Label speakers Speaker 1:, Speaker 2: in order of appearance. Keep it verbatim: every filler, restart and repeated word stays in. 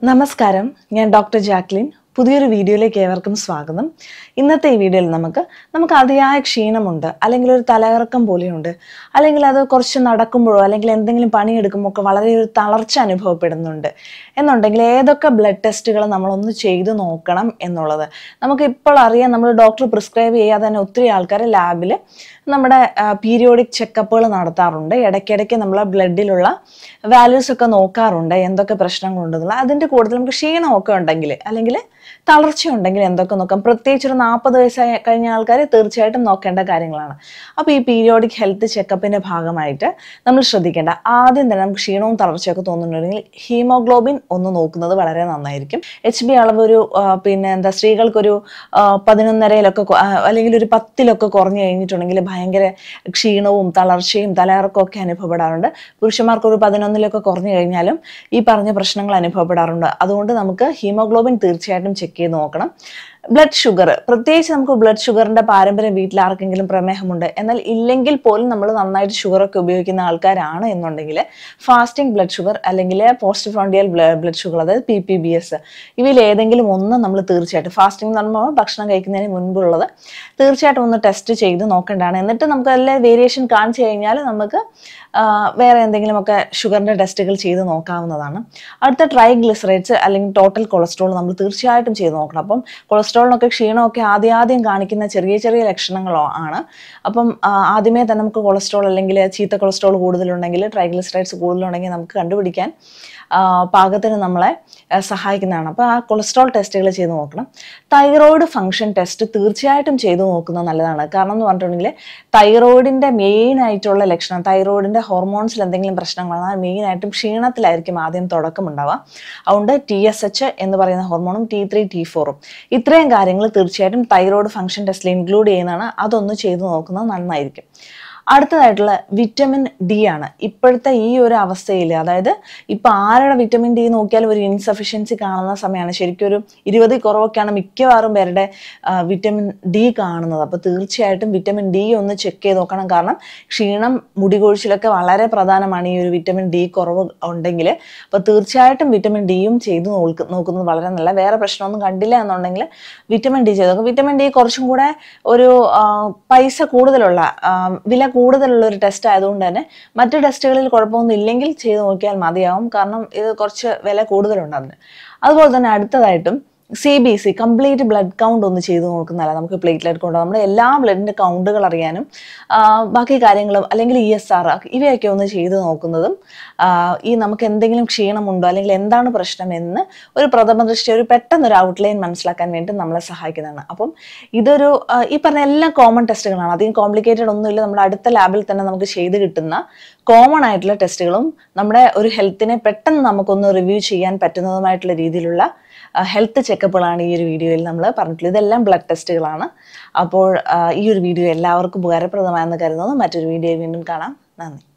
Speaker 1: നമസ്കാരം, ഞാൻ doctor Jacqueline. പുതിയൊരു വീഡിയോയിലേക്ക് ഏവർക്കും സ്വാഗതം. ഇന്നത്തെ ഈ വീഡിയോയിൽ നമുക്ക് നമുക്ക് അതിയായ ക്ഷീണമുണ്ട്, അല്ലെങ്കിൽ ഒരു തലകറക്കം പോലെയുണ്ട്, അല്ലെങ്കിൽ അത് കുറച്ച് നടക്കുമ്പോഴോ അല്ലെങ്കിൽ എന്തെങ്കിലും പണിയെടുക്കുമ്പോൾ ഒക്കെ വളരെ ഒരു തളർച്ച അനുഭവപ്പെടുന്നുണ്ട് എന്നുണ്ടെങ്കിൽ ഏതൊക്കെ ബ്ലഡ് ടെസ്റ്റുകൾ നമ്മളൊന്ന് ചെയ്ത് നോക്കണം എന്നുള്ളത് നമുക്ക് ഇപ്പോൾ അറിയാം. നമ്മൾ ഡോക്ടർ പ്രിസ്ക്രൈബ് ചെയ്യാതെ തന്നെ ഒത്തിരി ആൾക്കാർ ലാബിൽ നമ്മുടെ പീരിയോഡിക് ചെക്കപ്പുകൾ നടത്താറുണ്ട്. ഇടയ്ക്കിടയ്ക്ക് നമ്മൾ ബ്ലഡിലുള്ള വാല്യൂസ് ഒക്കെ നോക്കാറുണ്ട്, എന്തൊക്കെ പ്രശ്നങ്ങളുണ്ടെന്നുള്ള. അതിൻ്റെ കൂടുതൽ നമുക്ക് ക്ഷീണമൊക്കെ ഉണ്ടെങ്കിൽ അല്ലെങ്കിൽ തളർച്ച ഉണ്ടെങ്കിൽ എന്തൊക്കെ നോക്കാം. പ്രത്യേകിച്ച് ഒരു നാൽപ്പത് വയസ്സായി കഴിഞ്ഞ ആൾക്കാർ തീർച്ചയായിട്ടും നോക്കേണ്ട കാര്യങ്ങളാണ്. അപ്പോൾ ഈ പീരിയോഡിക് ഹെൽത്ത് ചെക്കപ്പിൻ്റെ ഭാഗമായിട്ട് നമ്മൾ ശ്രദ്ധിക്കേണ്ട ആദ്യം തന്നെ നമുക്ക് ക്ഷീണവും തളർച്ചയൊക്കെ തോന്നുന്നുണ്ടെങ്കിൽ ഹീമോഗ്ലോബിൻ ഒന്ന് നോക്കുന്നത് വളരെ നന്നായിരിക്കും. എച്ച് ബി അളവ് ഒരു പിന്നെ എന്താ സ്ത്രീകൾക്കൊരു പതിനൊന്നരയിലൊക്കെ അല്ലെങ്കിൽ ഒരു പത്തിലൊക്കെ കുറഞ്ഞു കഴിഞ്ഞിട്ടുണ്ടെങ്കിൽ ഭയങ്കര ക്ഷീണവും തളർച്ചയും തലകറക്കവും ഒക്കെ അനുഭവപ്പെടാറുണ്ട്. പുരുഷന്മാർക്ക് ഒരു പതിനൊന്നിലൊക്കെ കുറഞ്ഞു കഴിഞ്ഞാലും ഈ പറഞ്ഞ പ്രശ്നങ്ങൾ അനുഭവപ്പെടാറുണ്ട്. അതുകൊണ്ട് നമുക്ക് ഹീമോഗ്ലോബിൻ തീർച്ചയായിട്ടും ചെക്ക് ചെയ്ത് നോക്കണം. ബ്ലഡ് ഷുഗർ, പ്രത്യേകിച്ച് നമുക്ക് ബ്ലഡ് ഷുഗറിന്റെ പാരമ്പര്യം വീട്ടിൽ ആർക്കെങ്കിലും പ്രമേഹമുണ്ട് എന്നാൽ ഇല്ലെങ്കിൽ പോലും നമ്മൾ നന്നായിട്ട് ഷുഗറൊക്കെ ഉപയോഗിക്കുന്ന ആൾക്കാരാണ് എന്നുണ്ടെങ്കിൽ ഫാസ്റ്റിംഗ് ബ്ലഡ് ഷുഗർ അല്ലെങ്കിൽ പോസ്റ്റ് ഫ്രോണ്ടിയൽ ബ്ലഡ് ഷുഗർ, അതായത് പി പി ബി എസ്, ഇവയിൽ ഏതെങ്കിലും ഒന്ന് നമ്മൾ തീർച്ചയായിട്ടും ഫാസ്റ്റിംഗ് എന്ന് പറയുമ്പോൾ ഭക്ഷണം കഴിക്കുന്നതിന് മുൻപുള്ളത് തീർച്ചയായിട്ടും ഒന്ന് ടെസ്റ്റ് ചെയ്ത് നോക്കേണ്ടതാണ്. എന്നിട്ട് നമുക്ക് എല്ലാ വേരിയേഷൻ കാണിച്ചു കഴിഞ്ഞാൽ നമുക്ക് വേറെ എന്തെങ്കിലുമൊക്കെ ഷുഗറിൻ്റെ ടെസ്റ്റുകൾ ചെയ്ത് നോക്കാവുന്നതാണ്. അടുത്ത ട്രൈഗ്ലിസറൈഡ്സ് അല്ലെങ്കിൽ ടോട്ടൽ കൊളസ്ട്രോൾ നമ്മൾ തീർച്ചയായിട്ടും ചെയ്ത് നോക്കണം. അപ്പം കൊളസ്ട്രോളിനൊക്കെ ക്ഷീണമൊക്കെ ആദ്യം ആദ്യം കാണിക്കുന്ന ചെറിയ ചെറിയ ലക്ഷണങ്ങളോ ആണ്. അപ്പം ആദ്യമേ തന്നെ നമുക്ക് കൊളസ്ട്രോൾ അല്ലെങ്കിൽ ചീത്ത കൊളസ്ട്രോൾ കൂടുതലുണ്ടെങ്കിൽ ട്രൈഗ്ലിസറൈഡ്സ് കൂടുതലുണ്ടെങ്കിൽ നമുക്ക് കണ്ടുപിടിക്കാൻ പാകത്തിന് നമ്മളെ സഹായിക്കുന്നതാണ്. അപ്പോൾ ആ കൊളസ്ട്രോൾ ടെസ്റ്റുകൾ ചെയ്ത് നോക്കണം. തൈറോയ്ഡ് ഫംഗ്ഷൻ ടെസ്റ്റ് തീർച്ചയായിട്ടും ചെയ്ത് നോക്കുന്നത് നല്ലതാണ്. കാരണം എന്ന് പറഞ്ഞിട്ടുണ്ടെങ്കിൽ തൈറോയിഡിൻ്റെ മെയിൻ ആയിട്ടുള്ള ലക്ഷണം, തൈറോയിഡിൻ്റെ ഹോർമോൺസിൽ എന്തെങ്കിലും പ്രശ്നങ്ങളാണ്, മെയിനായിട്ടും ക്ഷീണത്തിലായിരിക്കും ആദ്യം തുടക്കമുണ്ടാവുക. അതുകൊണ്ട് ടി എസ് എച്ച് എന്ന് പറയുന്ന ഹോർമോണും ടി ത്രീ ടി ഫോറും ഇത്രയും കാര്യങ്ങൾ തീർച്ചയായിട്ടും തൈറോയ്ഡ് ഫംഗ്ഷൻ ടെസ്റ്റിൽ ഇൻക്ലൂഡ് ചെയ്യുന്നതാണ്. അതൊന്ന് ചെയ്ത് നോക്കുന്നത് നന്നായിരിക്കും. അടുത്തതായിട്ടുള്ള വിറ്റമിൻ ഡി ആണ്. ഇപ്പോഴത്തെ ഈ ഒരു അവസ്ഥയിൽ, അതായത് ഇപ്പം ആരുടെ വിറ്റമിൻ ഡി നോക്കിയാലും ഒരു ഇൻസഫിഷ്യൻസി കാണുന്ന സമയമാണ്. ശരിക്കും ഒരു ഇരുപതിൽ കുറവൊക്കെയാണ് മിക്കവാറും പേരുടെ വിറ്റമിൻ ഡി കാണുന്നത്. അപ്പോൾ തീർച്ചയായിട്ടും വിറ്റമിൻ ഡി ഒന്ന് ചെക്ക് ചെയ്ത് നോക്കണം. കാരണം ക്ഷീണം, മുടികൊഴിച്ചിലൊക്കെ വളരെ പ്രധാനമാണ് ഈ ഒരു വിറ്റമിൻ ഡി കുറവ് ഉണ്ടെങ്കിൽ. അപ്പോൾ തീർച്ചയായിട്ടും വിറ്റമിൻ ഡിയും ചെയ്ത് നോക്ക് നോക്കുന്നത് വളരെ നല്ല. വേറെ പ്രശ്നമൊന്നും കണ്ടില്ല എന്നുണ്ടെങ്കിൽ വിറ്റമിൻ ഡി ചെയ്ത് നോക്കും. വിറ്റമിൻ ഡി കുറച്ചും കൂടെ ഒരു പൈസ കൂടുതലുള്ള, വില കൂടുതലുള്ള ഒരു ടെസ്റ്റ് ആയതുകൊണ്ട് തന്നെ മറ്റ് ടെസ്റ്റുകളിൽ കുഴപ്പമൊന്നും ഇല്ലെങ്കിൽ ചെയ്ത് നോക്കിയാൽ മതിയാവും. കാരണം ഇത് കുറച്ച് വില കൂടുതലുണ്ട് അതിന്. അതുപോലെ തന്നെ അടുത്തതായിട്ടും C B C, complete blood count ഒന്ന് ചെയ്ത് നോക്കുന്നതല്ല. നമുക്ക് പ്ലേറ്റ്ലെറ്റ് കൗണ്ട്, നമ്മുടെ എല്ലാ ബ്ലഡിൻ്റെ കൗണ്ടുകൾ അറിയാനും ബാക്കി കാര്യങ്ങളും, അല്ലെങ്കിൽ ഇ എസ് ആർ ഇവയൊക്കെ ഒന്ന് ചെയ്ത് നോക്കുന്നതും ഈ നമുക്ക് എന്തെങ്കിലും ക്ഷീണമുണ്ടോ അല്ലെങ്കിൽ എന്താണ് പ്രശ്നം എന്ന് ഒരു പ്രഥമ ദൃഷ്ടി, ഒരു പെട്ടെന്നൊരു ഔട്ട്ലൈൻ മനസ്സിലാക്കാൻ വേണ്ടി നമ്മളെ സഹായിക്കുന്നതാണ്. അപ്പം ഇതൊരു ഈ പറഞ്ഞ എല്ലാ കോമൺ ടെസ്റ്റുകളാണ്. അധികം കോംപ്ലിക്കേറ്റഡ് ഒന്നുമില്ല. നമ്മുടെ അടുത്ത ലാബിൽ തന്നെ നമുക്ക് ചെയ്ത് കിട്ടുന്ന കോമൺ ആയിട്ടുള്ള ടെസ്റ്റുകളും നമ്മുടെ ഒരു ഹെൽത്തിനെ പെട്ടെന്ന് നമുക്കൊന്ന് റിവ്യൂ ചെയ്യാൻ പറ്റുന്നതുമായിട്ടുള്ള രീതിയിലുള്ള ഹെൽത്ത് ചെക്കപ്പുകളാണ് ഈ ഒരു വീഡിയോയിൽ നമ്മൾ പറഞ്ഞിട്ടുള്ളത്. ഇതെല്ലാം ബ്ലഡ് ടെസ്റ്റുകളാണ്. അപ്പോൾ ഈ ഒരു വീഡിയോ എല്ലാവർക്കും ഉപകാരപ്രദമായെന്ന് കരുതുന്നു. മറ്റൊരു വീഡിയോയിൽ വീണ്ടും കാണാം. നന്ദി.